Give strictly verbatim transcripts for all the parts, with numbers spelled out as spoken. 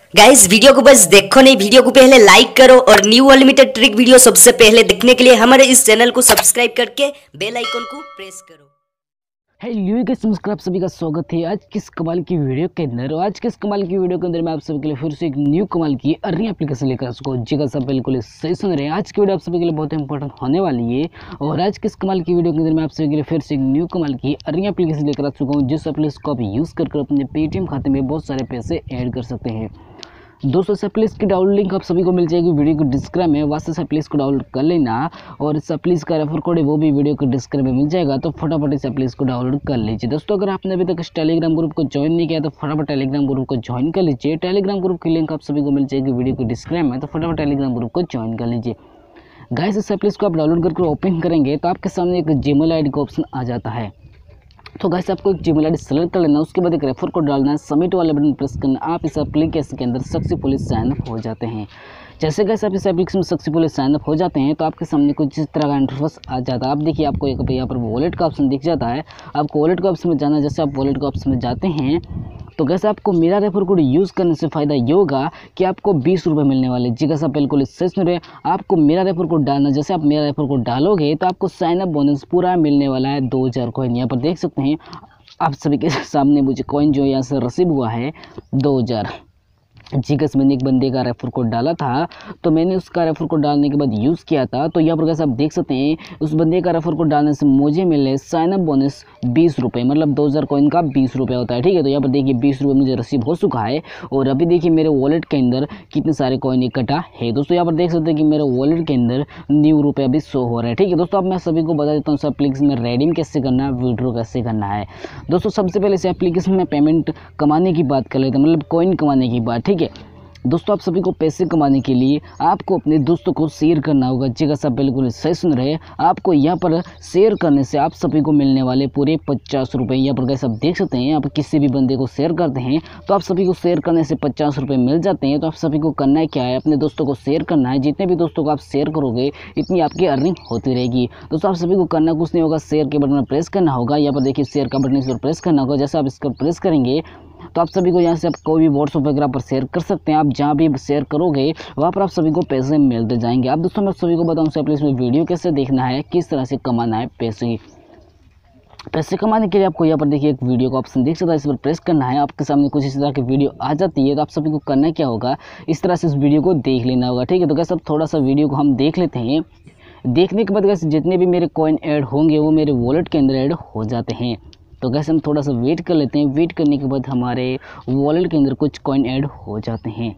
Guys video को बस देखो नहीं, वीडियो को पहले लाइक करो और न्यू अनलिमिटेड ट्रिक वीडियो सबसे पहले देखने के लिए हमारे इस चैनल को सब्सक्राइब करके बेल आइकन को प्रेस करो। हेलो गाइस, नमस्कार, आप सभी का स्वागत है आज किस कमाल की वीडियो के अंदर। आज किस कमाल की वीडियो के अंदर मैं आप सभी के लिए फिर से एक न्यू कमाल की अर्निंग एप्लीकेशन लेकर आ चुका हूँ। जी का सब बिल्कुल सही सुन रहे हैं। आज की वीडियो आप सभी के लिए बहुत इंपॉर्टेंट होने वाली है और आज किस कमाल की वीडियो के अंदर मैं आप सभी के लिए फिर से एक न्यू कमाल की अर्निंग एप्लीकेशन लेकर आ चुका हूँ, जिस एप्लीकेशन को आप यूज़ कर अपने पेटीएम खाते में बहुत सारे पैसे ऐड कर सकते हैं। दोस्तों इस एप्लीकेशन की डाउनलोड लिंक आप सभी को मिल जाएगी वीडियो को डिस्क्रिप्शन में, वहाँ से इस एप्लीकेशन को डाउनलोड कर लेना और इस एप्लीकेशन का रेफर कोड है वो भी वीडियो को डिस्क्रिप्शन में मिल जाएगा, तो फटाफट इस एप्लीकेशन को डाउनलोड कर लीजिए। दोस्तों अगर आपने अभी तक इस टेलीग्राम ग्रुप को ज्वाइन नहीं किया तो फटाफट टेलीग्राम ग्रुप को ज्वाइन कर लीजिए। टेलीग्राम ग्रुप की लिंक आप सभी को मिल जाएगी वीडियो को डिस्क्रिप्शन में, तो फटाफट टेलीग्राम ग्रुप को ज्वाइन कर लीजिए। गाइस इस एप्लीकेशन को आप डाउनलोड करके ओपन करेंगे तो आपके सामने एक जीमेल आईडी का ऑप्शन आ जाता है। तो गाइस आपको एक जीमेल आईडी सेलेक्ट कर लेना, उसके बाद एक रेफर कोड डालना है, सबमिट वाले बटन प्रेस करना, आप इस एप्लीकेशन के अंदर सक्सेसफुली साइन अप हो जाते हैं। जैसे गाइस आप इस एप्लीकेशन में सक्सेसफुली साइन अप हो जाते हैं तो आपके सामने कुछ इस तरह का इंटरफेस आ जाता है। आप देखिए आपको एक यहाँ पर वॉलेट का ऑप्शन दिख जाता है, आपको वॉलेट का ऑप्शन में जाना है। जैसे आप वॉलेट का ऑप्शन में जाते हैं तो कैसे आपको मेरा रेफर कोड यूज़ करने से फ़ायदा ये होगा कि आपको बीस रुपये मिलने वाले। जी कैसा बिल्कुल सही सुन रहे, आपको मेरा रेफर कोड डालना, जैसे आप मेरा रेफर कोड डालोगे तो आपको साइन अप बोनस पूरा मिलने वाला है दो हज़ार कॉइन। यहाँ पर देख सकते हैं आप सभी के सामने मुझे कॉइन जो यहाँ से रिसीव हुआ है दो हज़ार। जी कैसे मैंने एक बंदे का रेफर कोड डाला था, तो मैंने उसका रेफर कोड डालने के बाद यूज़ किया था, तो यहाँ पर कैसे आप देख सकते हैं उस बंदे का रेफर कोड डालने से मुझे मिले साइन अप बोनस बीस रुपये, मतलब दो हज़ार कॉइन का बीस रुपये होता है। ठीक है, तो यहाँ पर देखिए बीस रुपये मुझे रिसीव हो चुका है और अभी देखिए मेरे वॉलेट के अंदर कितने सारे कॉइन इकट्ठा है। दोस्तों यहाँ पर देख सकते हैं कि मेरे वॉलेट के अंदर न्यू रुपये अभी शो हो रहा है। ठीक है दोस्तों, अब मैं सभी को बता देता हूँ इस एप्लीकेशन में रेडीम कैसे करना है, विड्रॉ कैसे करना है। दोस्तों सबसे पहले इस एप्लीकेशन में पेमेंट कमाने की बात कर लेते हैं, मतलब कॉइन कमाने की बात। ठीक है दोस्तों, आप सभी को पैसे कमाने के लिए आपको अपने दोस्तों को शेयर करना होगा। जी सब बिल्कुल सही सुन रहे हैं, आपको यहाँ पर शेयर करने से आप सभी को मिलने वाले पूरे पचास रुपये। यहाँ पर कैसे आप देख सकते हैं, आप किसी भी बंदे को शेयर करते हैं तो आप सभी को शेयर करने से पचास रुपये मिल जाते हैं। तो आप सभी को करना है क्या है, अपने दोस्तों को शेयर करना है। जितने भी दोस्तों को आप शेयर करोगे इतनी आपकी अर्निंग होती रहेगी। दोस्तों आप सभी को करना कुछ नहीं होगा, शेयर के बटन पर प्रेस करना होगा। यहाँ पर देखिए शेयर का बटन इस पर प्रेस करना होगा। जैसे आप इसका प्रेस करेंगे तो आप सभी को यहाँ से आप कोई भी व्हाट्सएप वगैरह पर शेयर कर सकते हैं। आप जहाँ भी शेयर करोगे वहाँ पर आप सभी को पैसे मिलते जाएंगे। अब दोस्तों मैं सभी को बताऊँ से प्लीज़ वीडियो कैसे देखना है, किस तरह से कमाना है पैसे। पैसे कमाने के लिए आपको यहाँ पर देखिए एक वीडियो का ऑप्शन दिख सकता है, इस पर प्रेस करना है। आपके सामने कुछ इस तरह की वीडियो आ जाती है, तो आप सभी को करना क्या होगा, इस तरह से इस वीडियो को देख लेना होगा। ठीक है, तो कैसे अब थोड़ा सा वीडियो को हम देख लेते हैं। देखने के बाद कैसे जितने भी मेरे कॉइन ऐड होंगे वो मेरे वॉलेट के अंदर ऐड हो जाते हैं। तो कैसे हम थोड़ा सा वेट कर लेते हैं। वेट करने के बाद हमारे वॉलेट के अंदर कुछ कॉइन ऐड हो जाते हैं।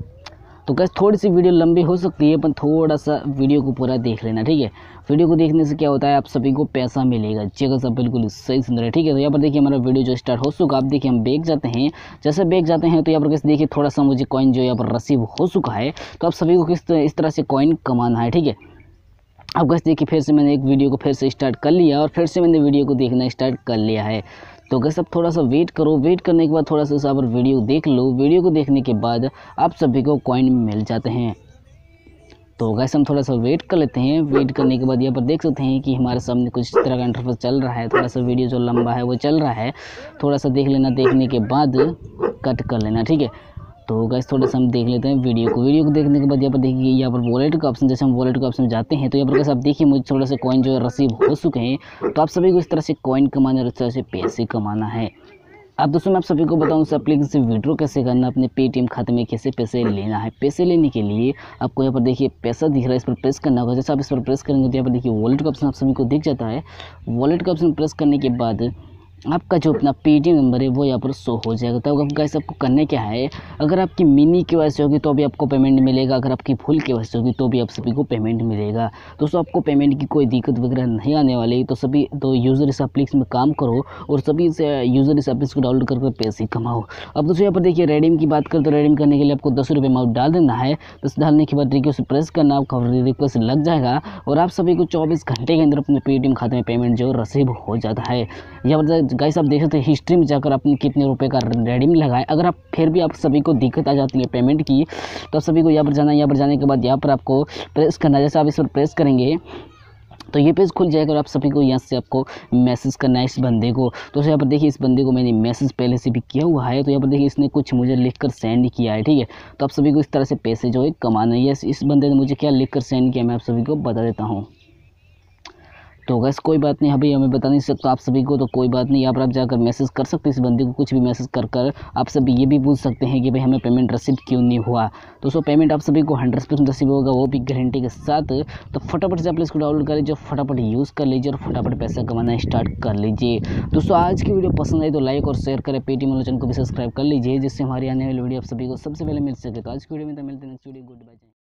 तो कैसे थोड़ी सी वीडियो लंबी हो सकती है, पर थोड़ा सा वीडियो को पूरा देख लेना। ठीक है, वीडियो को देखने से क्या होता है, आप सभी को पैसा मिलेगा। जगह सब बिल्कुल सही सुंदर है। ठीक है, तो यहाँ पर देखिए हमारा वीडियो जो स्टार्ट हो चुका, आप देखिए हम बैक जाते हैं। जैसे बैक जाते हैं तो यहाँ पर कैसे देखिए थोड़ा सा मुझे कॉइन जो यहाँ पर रिसीव हो चुका है। तो आप सभी को किस इस तरह से कॉइन कमाना है। ठीक है, अब कैसे देखिए फिर से मैंने एक वीडियो को फिर से स्टार्ट कर लिया और फिर से मैंने वीडियो को देखना स्टार्ट कर लिया है। तो कैसे अब थोड़ा सा वेट करो, वेट करने के बाद थोड़ा सा यहाँ पर वीडियो देख लो। वीडियो को देखने के बाद आप सभी को कॉइन मिल जाते हैं। तो कैसे हम थोड़ा सा वेट कर लेते हैं। वेट करने के बाद यहाँ पर देख सकते हैं कि हमारे सामने कुछ इस तरह का इंटरफेस चल रहा है। थोड़ा सा वीडियो जो लंबा है वो चल रहा है, थोड़ा सा देख लेना, देखने के बाद कट कर लेना। ठीक है, तो गाइस थोड़ा सा हम देख लेते हैं वीडियो को। वीडियो को देखने के बाद यहाँ पर देखिए यहाँ पर वॉलेट का ऑप्शन, जैसे हम वॉलेट का ऑप्शन जाते हैं तो यहाँ पर कैसे आप देखिए मुझे थोड़ा सा कॉइन जो है रिसीव हो चुके हैं। तो आप सभी को इस तरह से कॉइन कमाना और इस तरह से पैसे कमाना है। अब दोस्तों मैं आप सभी को बताऊं इस एप्लीकेशन से विड्रॉ कैसे करना, अपने पेटीएम खाते में कैसे पैसे लेना है। पैसे लेने के लिए आपको यहाँ पर देखिए पैसा दिख रहा है, इस पर प्रेस करना होगा। जैसे आप इस पर प्रेस करेंगे तो यहाँ पर देखिए वॉलेट का ऑप्शन आप सभी को दिख जाता है। वॉलेट का ऑप्शन प्रेस करने के बाद आपका जो अपना पेटीएम नंबर है वो यहाँ पर शो हो जाएगा। तो अब गाइस आपको करना क्या है, अगर आपकी मिनी के वजह से होगी तो भी आपको पेमेंट मिलेगा, अगर आपकी फुल के वजह से होगी तो भी आप सभी को पेमेंट मिलेगा। दोस्तों आपको पेमेंट की कोई दिक्कत वगैरह नहीं आने वाली। तो सभी तो यूज़र इस एप्लीकेशन में काम करो और सभी से यूज़र इस एप्लीकेशन को डाउनलोड करके पैसे कमाओ। अब दोस्तों यहाँ पर देखिए रेडीम की बात करें तो रेडीम करने के लिए आपको दस रुपये अमाउंट डाल देना है। बस डालने के बाद रिक्वेस्ट प्रेस करना, आपका रिक्वेस्ट लग जाएगा और आप सभी को चौबीस घंटे के अंदर अपने पेटीएम खाते में पेमेंट जो रिसीव हो जाता है। यहाँ पर गाइस आप देख सकते हैं हिस्ट्री में जाकर आपने कितने रुपए का रेडीम लगाए। अगर आप फिर भी आप सभी को दिक्कत आ जाती है पेमेंट की, तो आप सभी को यहाँ पर जाना है। यहाँ पर जाने के बाद यहाँ पर आपको प्रेस करना है। जैसे आप इस पर प्रेस करेंगे तो ये पेज खुल जाएगा और आप सभी को यहाँ से आपको मैसेज करना है इस बंदे को। तो यहाँ पर देखिए इस बंदे को मैंने मैसेज पहले से भी किया हुआ है। तो यहाँ पर देखिए इसने कुछ मुझे लिखकर सेंड किया है, ठीक है। तो आप सभी को इस तरह से पैसे जो है कमाना है। इस बंदे ने मुझे क्या लिखकर सेंड किया मैं आप सभी को बता देता हूँ। तो गैस कोई बात नहीं, अभी हमें बता नहीं सकता आप सभी को, तो कोई बात नहीं, यहाँ पर आप जाकर मैसेज कर सकते हैं इस बंदे को, कुछ भी मैसेज कर कर आप सभी ये भी पूछ सकते हैं कि भाई हमें पेमेंट रिसीव क्यों नहीं हुआ। तो सो पेमेंट आप सभी को हंड्रेड परसेंट रिसीव होगा, वो भी गारंटी के साथ। तो फटाफट से आप इसको डाउनलोड कर लीजिए, फटाफट यूज़ कर लीजिए और फटाफट पैसा कमाना स्टार्ट कर लीजिए। दोस्तों आज की वीडियो पसंद आई तो लाइक और शेयर करें, पेटीएम चैनल को भी सब्सक्राइब कर लीजिए, जिससे हमारी आने वाली वीडियो आप सभी को सबसे पहले मिल सके। तो आज की वीडियो में तो मिलते हैं नेक्स्ट वीडियो, गुड बाय।